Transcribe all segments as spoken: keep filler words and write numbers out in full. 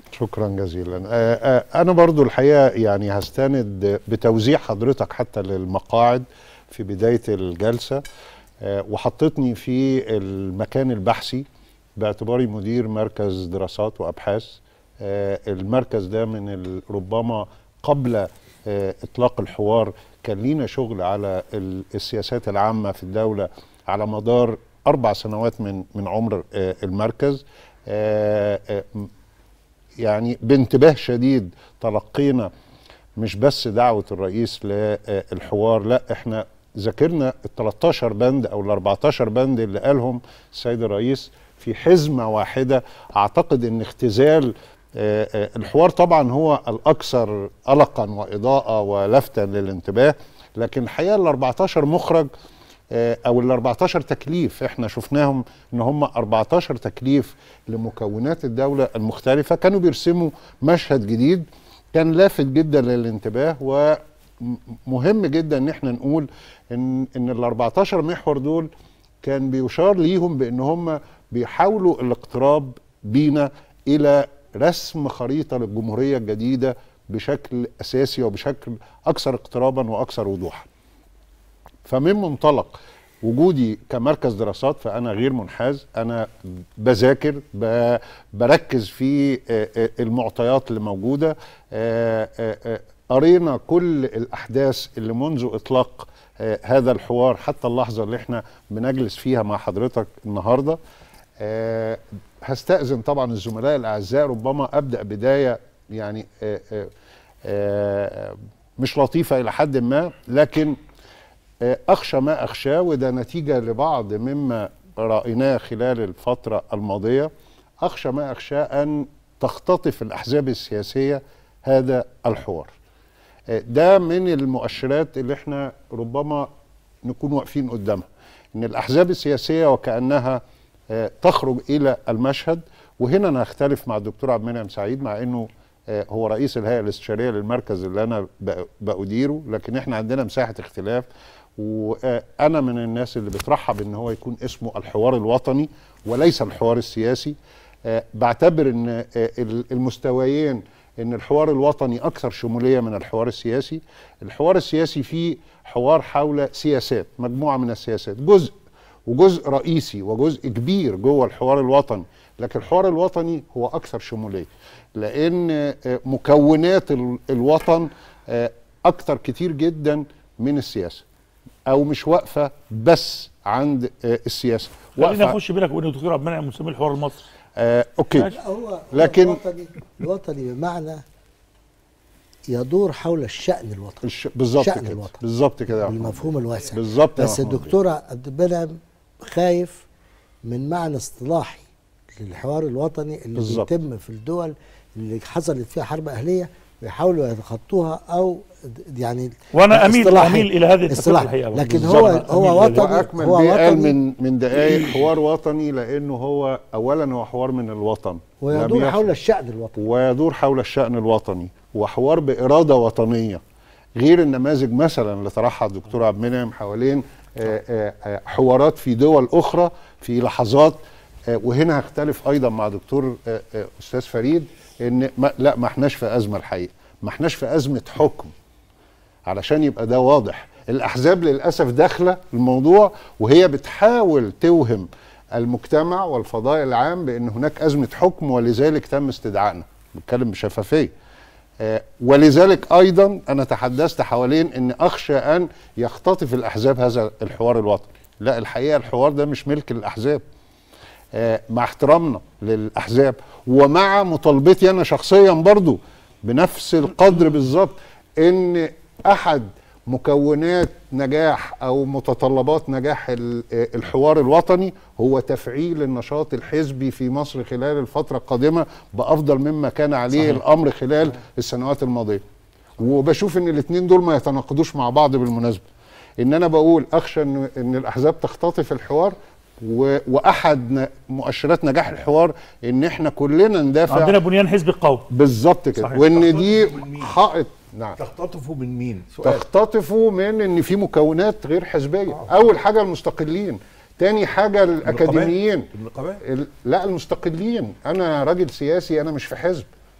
شكرا جزيلا. أنا برضو الحقيقة يعني هستند بتوزيع حضرتك حتى للمقاعد في بداية الجلسة، وحطتني في المكان البحثي باعتباري مدير مركز دراسات وأبحاث. المركز ده من ربما قبل إطلاق الحوار كان لينا شغل على السياسات العامة في الدولة على مدار أربع سنوات من من عمر المركز. يعني بانتباه شديد تلقينا مش بس دعوة الرئيس للحوار، لا احنا ذاكرنا ال تلتاشر بند او ال أربعتاشر بند اللي قالهم السيد الرئيس في حزمة واحدة. اعتقد ان اختزال الحوار طبعا هو الاكثر قلقا واضاءة ولفتا للانتباه، لكن الحقيقة ال أربعتاشر مخرج او ال أربعتاشر تكليف احنا شفناهم ان هم أربعتاشر تكليف لمكونات الدولة المختلفة كانوا بيرسموا مشهد جديد كان لافت جدا للانتباه. ومهم جدا ان احنا نقول ان ان ال أربعتاشر محور دول كان بيشار ليهم بان هم بيحاولوا الاقتراب بينا الى رسم خريطة للجمهورية الجديدة بشكل اساسي وبشكل اكثر اقترابا واكثر وضوحا. فمن منطلق وجودي كمركز دراسات فأنا غير منحاز، أنا بذاكر بركز في المعطيات اللي موجودة. قرينا كل الأحداث اللي منذ إطلاق هذا الحوار حتى اللحظة اللي احنا بنجلس فيها مع حضرتك النهاردة. هستأذن طبعا الزملاء الأعزاء ربما أبدأ بداية يعني مش لطيفة إلى حد ما، لكن أخشى ما أخشاه وده نتيجة لبعض مما رأيناه خلال الفترة الماضية. أخشى ما أخشاه أن تختطف الأحزاب السياسية هذا الحوار. ده من المؤشرات اللي احنا ربما نكون واقفين قدامها، إن الأحزاب السياسية وكأنها تخرج إلى المشهد. وهنا أنا أختلف مع الدكتور عبد المنعم سعيد مع أنه هو رئيس الهيئة الاستشارية للمركز اللي أنا بأديره، لكن احنا عندنا مساحة اختلاف. وأنا من الناس اللي بترحب إن هو يكون اسمه الحوار الوطني وليس الحوار السياسي. بعتبر إن المستويين، إن الحوار الوطني أكثر شمولية من الحوار السياسي. الحوار السياسي فيه حوار حول سياسات، مجموعة من السياسات، جزء وجزء رئيسي وجزء كبير جوه الحوار الوطني، لكن الحوار الوطني هو أكثر شمولية لأن مكونات الوطن أكثر كتير جدا من السياسة، او مش واقفه بس عند السياسه. خلينا نخش بينك وبين الدكتور عبد المنعم مسمي الحوار المصري. آه، اوكي. هو لكن الوطني, الوطني بمعنى يدور حول الشأن الوطني. الش... بالظبط كده، بالظبط كده بالمفهوم الواسع. بالظبط. بس الدكتور عبد المنعم خايف من معنى اصطلاحي للحوار الوطني اللي بالزبط. بيتم في الدول اللي حصلت فيها حرب اهليه بيحاولوا يتخطوها او يعني وانا اميل اميل الى هذه الصطلاح الحقيقه. لكن هو هو وطني، اكمل هو وطني من من دقائق حوار وطني لانه هو اولا هو حوار من الوطن ويدور حول الشأن الوطني ويدور حول الشأن الوطني وحوار باراده وطنيه، غير النماذج مثلا اللي طرحها الدكتور عبد المنعم حوالين حوارات في دول اخرى في لحظات. وهنا هختلف ايضا مع دكتور استاذ فريد ان ما لا ما احناش في ازمه الحقيقه، ما احناش في ازمه حكم، علشان يبقى ده واضح. الاحزاب للاسف داخله الموضوع وهي بتحاول توهم المجتمع والفضاء العام بان هناك ازمه حكم ولذلك تم استدعائنا. بتكلم بشفافيه. آه ولذلك ايضا انا تحدثت حوالين ان اخشى ان يختطف الاحزاب هذا الحوار الوطني. لا، الحقيقه الحوار ده مش ملك الاحزاب. آه مع احترامنا للاحزاب ومع مطالبتي انا شخصيا برضو بنفس القدر بالظبط ان احد مكونات نجاح او متطلبات نجاح الحوار الوطني هو تفعيل النشاط الحزبي في مصر خلال الفترة القادمة بافضل مما كان عليه صحيح. الامر خلال السنوات الماضية. وبشوف ان الاثنين دول ما يتناقضوش مع بعض بالمناسبة. ان انا بقول اخشى ان, إن الاحزاب تختطف الحوار، واحد مؤشرات نجاح الحوار ان احنا كلنا ندافع عندنا بنيان حزب قوي بالظبط كده، وان دي حائط. نعم. تختطفوا من مين؟ سؤال. تختطفوا من ان في مكونات غير حزبيه. آه. اول حاجه المستقلين، تاني حاجه الاكاديميين. النقابات؟ لا، المستقلين. انا راجل سياسي، انا مش في حزب.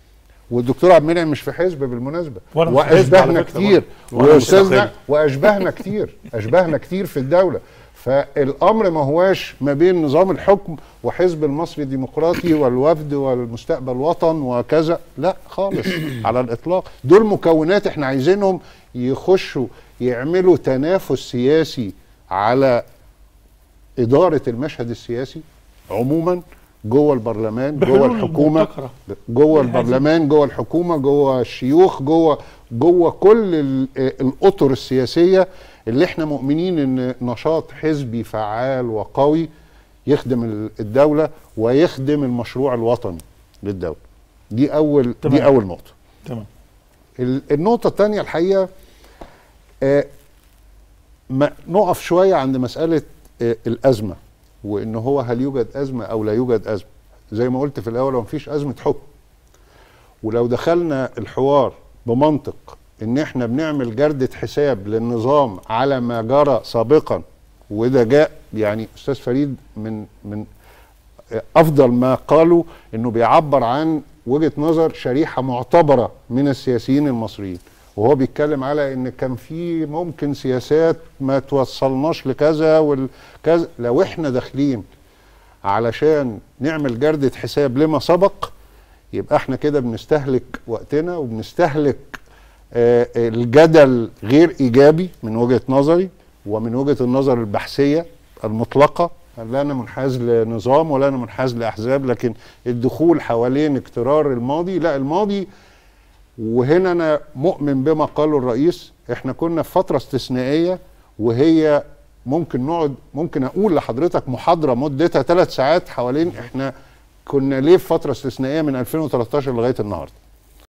والدكتور عبد المنعم مش في حزب بالمناسبه، واشبهنا كتير واستاذنا واشبهنا كتير اشبهنا كتير في الدوله. فالامر ما هواش ما بين نظام الحكم وحزب المصري الديمقراطي والوفد والمستقبل وطن وكذا، لا خالص على الاطلاق. دول مكونات احنا عايزينهم يخشوا يعملوا تنافس سياسي على اداره المشهد السياسي عموما جوه البرلمان، جوه الحكومه، جوه البرلمان، جوه الحكومه، جوه الشيوخ، جوه جوه كل الاطر السياسيه اللي احنا مؤمنين ان نشاط حزبي فعال وقوي يخدم الدوله ويخدم المشروع الوطني للدوله. دي اول تمام. دي اول نقطه. تمام. النقطه الثانيه الحقيقه آه ما نقف شويه عند مساله آه الازمه، وان هو هل يوجد ازمه او لا يوجد ازمه. زي ما قلت في الاول هو مفيش ازمه حكم، ولو دخلنا الحوار بمنطق ان احنا بنعمل جردة حساب للنظام على ما جرى سابقا، وده جاء يعني استاذ فريد من من افضل ما قالوا انه بيعبر عن وجهة نظر شريحة معتبرة من السياسيين المصريين، وهو بيتكلم على ان كان في ممكن سياسات ما توصلناش لكذا والكذا. لو احنا داخلين علشان نعمل جردة حساب لما سبق يبقى احنا كده بنستهلك وقتنا وبنستهلك آه الجدل غير ايجابي من وجهة نظري ومن وجهة النظر البحثية المطلقة. لا انا منحاز لنظام ولا انا منحاز لاحزاب، لكن الدخول حوالين اكترار الماضي، لا الماضي. وهنا انا مؤمن بما قاله الرئيس، احنا كنا في فترة استثنائية، وهي ممكن نقعد ممكن اقول لحضرتك محاضرة مدتها ثلاث ساعات حوالين احنا كنا ليه في فترة استثنائية من ألفين وثلاثة عشر لغاية النهارده.